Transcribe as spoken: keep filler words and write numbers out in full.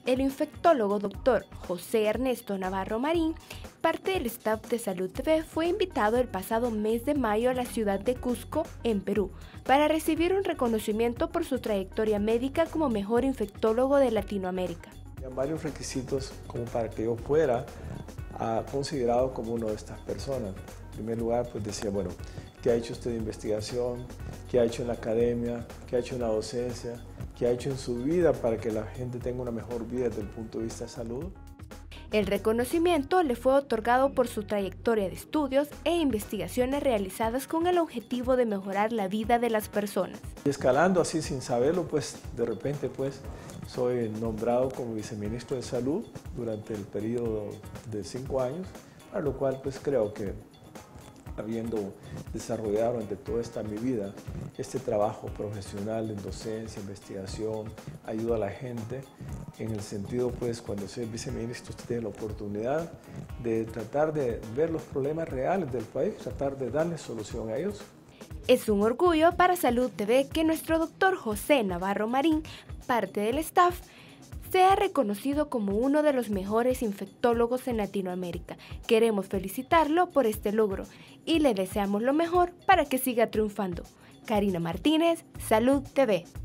El infectólogo doctor José Ernesto Navarro Marín, parte del staff de Salud T V, fue invitado el pasado mes de mayo a la ciudad de Cusco, en Perú, para recibir un reconocimiento por su trayectoria médica como mejor infectólogo de Latinoamérica. Había varios requisitos como para que yo fuera uh, considerado como una de estas personas. En primer lugar, pues decía, bueno, ¿qué ha hecho usted de investigación? ¿Qué ha hecho en la academia? ¿Qué ha hecho en la docencia? ¿Qué ha hecho en su vida para que la gente tenga una mejor vida desde el punto de vista de salud? El reconocimiento le fue otorgado por su trayectoria de estudios e investigaciones realizadas con el objetivo de mejorar la vida de las personas. Y escalando así sin saberlo, pues de repente pues soy nombrado como viceministro de Salud durante el periodo de cinco años, para lo cual pues creo que habiendo desarrollado durante toda esta mi vida este trabajo profesional en docencia, investigación, ayuda a la gente, en el sentido pues cuando soy viceministro usted tiene la oportunidad de tratar de ver los problemas reales del país, tratar de darle solución a ellos. Es un orgullo para Salud T V que nuestro doctor José Navarro Marín, parte del staff, sea reconocido como uno de los mejores infectólogos en Latinoamérica. Queremos felicitarlo por este logro y le deseamos lo mejor para que siga triunfando. Karina Martínez, Salud T V.